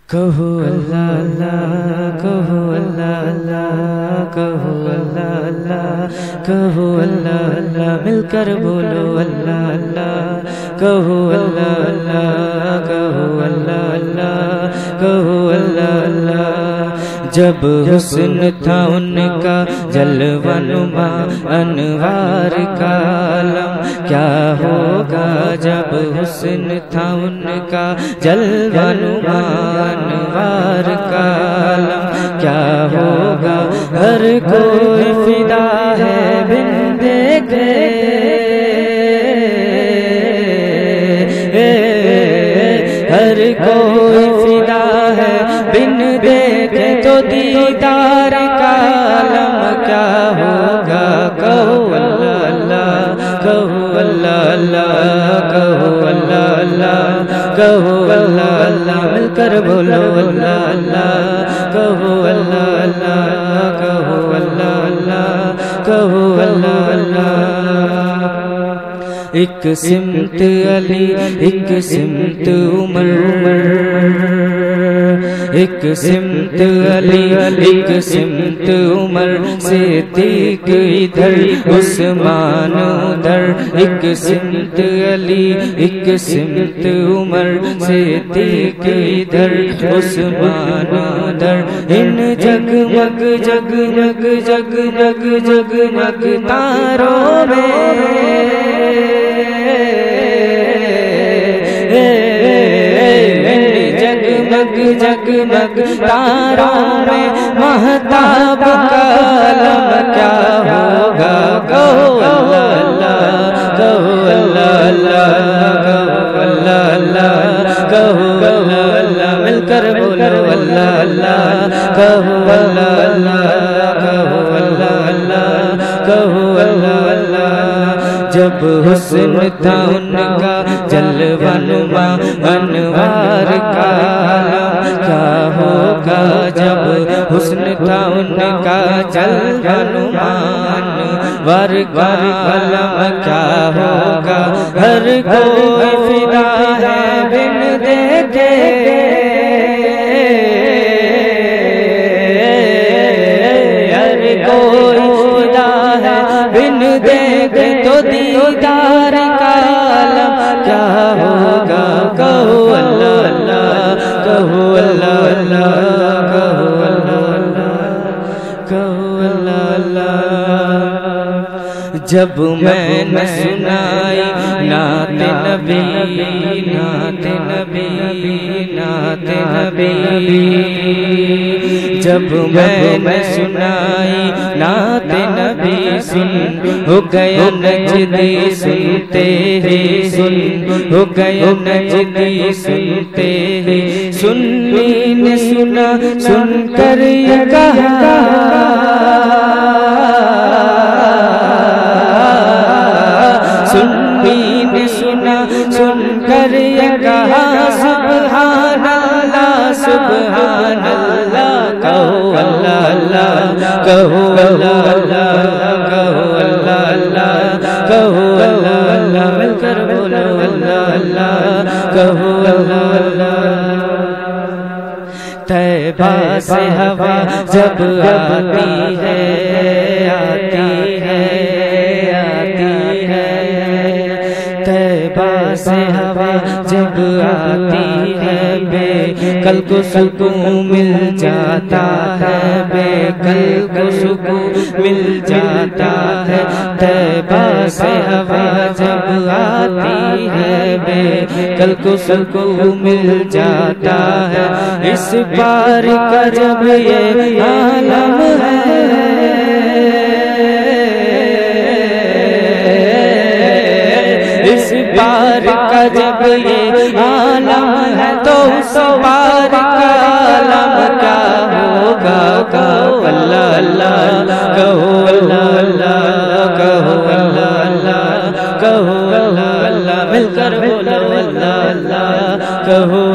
کہو اللہ اللہ، کہو اللہ اللہ، کہو اللہ اللہ، کہو اللہ اللہ، مل کر بولو اللہ اللہ، کہو اللہ اللہ، کہو اللہ اللہ، کہو اللہ اللہ۔ جب حسن تھا ان کا جلوہ نما انوار کا عالم کیا ہوگا، جب حسن تھا ان کا جلوہ نما انوار کا عالم کیا ہوگا، ہر کوئی فدا ہے بن دیکھے، ہر کوئی فدا ہے بن دیکھے تو دیدار کا عالم کیا ہوگا، کہو اللہ اللہ، کہو اللہ اللہ، کہو اللہ اللہ، کہو اللہ اللہ، مل کر بولو اللہ اللہ، کہو اللہ اللہ، کہو اللہ اللہ، کہو اللہ اللہ۔ ایک سمت علی، ایک سمت عمر، ایک سمت علی، ایک سمت عمر، صدیق ادھر عثمان ادھر، ایک سمت علی، ایک سمت عمر، صدیق ادھر عثمان ادھر، ان جگمگ جگمگ جگمگ جگمگ تاروں میں جگمگ جگمگ تاروں میں مہتاب کا عالم کیا ہوگا، کہو اللہ اللہ، کہو اللہ اللہ، کہو اللہ اللہ، کہو اللہ اللہ، مل کر بولو اللہ اللہ، کہو اللہ اللہ، کہو اللہ اللہ، کہو اللہ اللہ۔ جب حسن تھا ان کا جلوہ نما انوار کا عالم کیا ہوگا، جب حسن تھا ان کا جلوہ نما انوار کا عالم کیا ہوگا، ہر کوئی فدا ہے بن دیکھے، ہر کوئی فدا ہے بن دیکھے تو دیدار کا عالم کیا ہوگا، کہو اللہ اللہ، کہو اللہ اللہ، کہو اللہ اللہ، کہو اللہ اللہ۔ جب میں نے سنائی نعت نبی، نعت نبی، نعت نبی، جب میں نے سنائی نعت نبی، سن ہو گیا نجدی سنتے ہی، سن ہو گیا نجدی سنتے ہی، سنی نے سنا سن کر یہ کہا، سنی نے سنا سن کر یہ کہا، سبحان اللہ سبحان اللہ، کہو اللہ اللہ، کہو اللہ اللہ، کہو اللہ اللہ، کہو اللہ اللہ، مل کر بولو اللہ اللہ، کہو اللہ اللہ۔ طیبہ سے ہوا جب آتی ہے، آتی ہے، آتی ہے، طیبہ سے ہوا جب آتی ہے، بے کل کو سکون مل جاتا ہے، بے کل کو سکون مل جاتا ہے، طیبہ سے ہوا جب آتی ہے، بے کل کو سکون مل جاتا ہے، اس پار کا جب یہ عالم ہے، اس پار کا جب یہ عالم ہے، تو اس پار کا عالم کیا ہوگا، کہو اللہ اللہ، کہو اللہ اللہ، کہو اللہ اللہ، کہو اللہ اللہ، مل کر بولو اللہ اللہ، کہو